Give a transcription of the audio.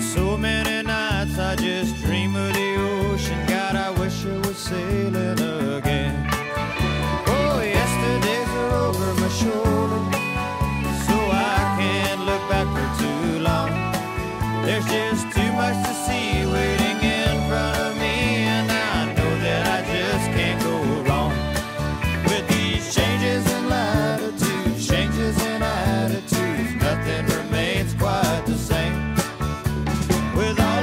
So many nights I just dream of the ocean. God, I wish I was sailing again. Oh, yesterdays are over my shoulder, so I can't look back for too long. There's just too much to see waiting in front of me, and I know that I just can't go wrong. With these changes in latitudes, changes in attitudes, nothing remains quite the same. With all